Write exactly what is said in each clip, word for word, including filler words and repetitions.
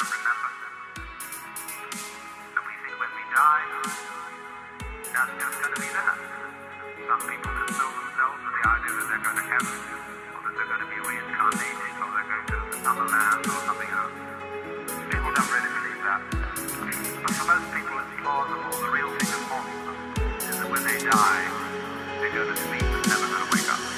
don't remember. And we think when we die, that's just going to be that. Some people console themselves with the idea that they're going to heaven, or that they're going to be reincarnated, or they're going to Timelapse or something else. People don't really believe that. But for most people it's plausible. The real thing that haunts them is that when they die, they go to sleep and never going to wake up.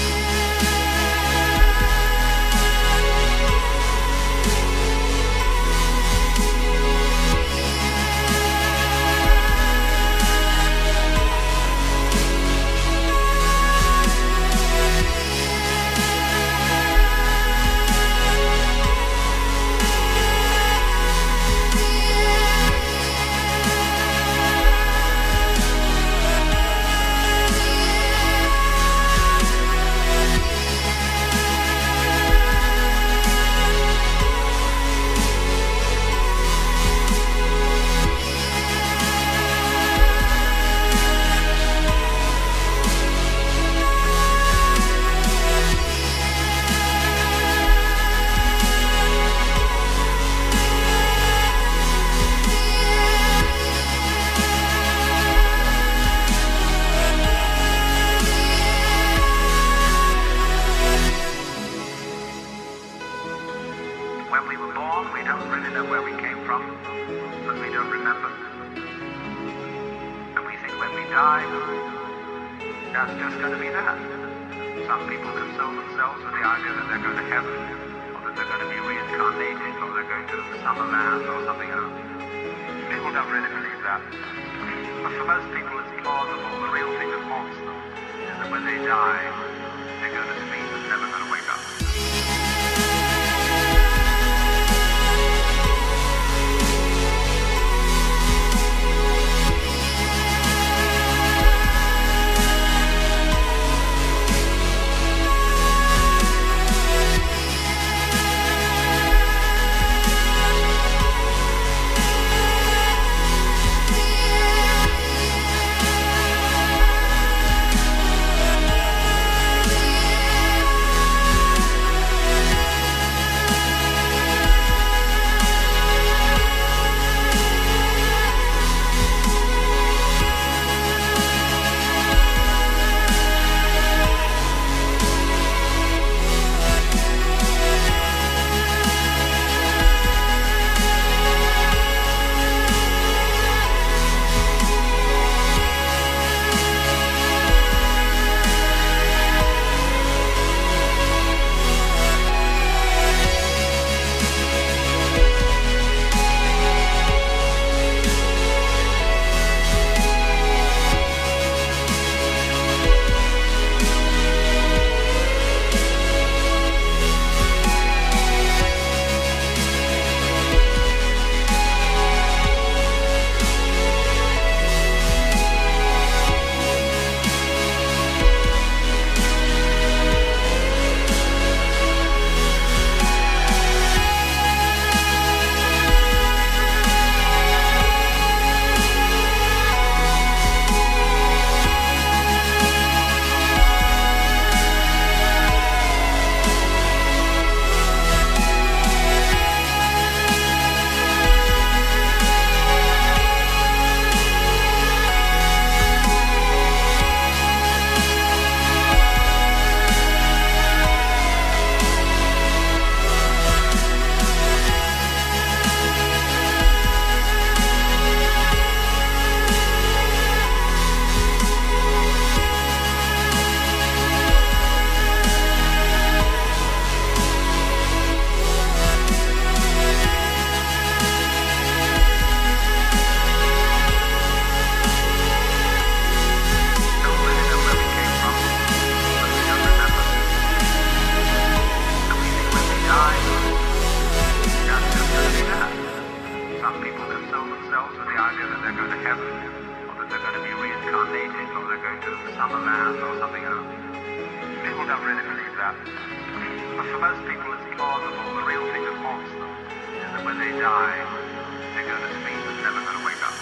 When we were born, we don't really know where we came from, because we don't remember. And we think when we die, that's just going to be that. Some people console themselves with the idea that they're going to heaven, or that they're going to be reincarnated, or they're going to Timelapse or something else. People don't really believe that. But for most people it's plausible. The real thing that haunts them is that when they die, they go to sleep and never going to wake up. Timelapse or something else. People don't really believe that. But for most people it's plausible. The real thing that haunts them is that when they die, they go to sleep and never going to wake up.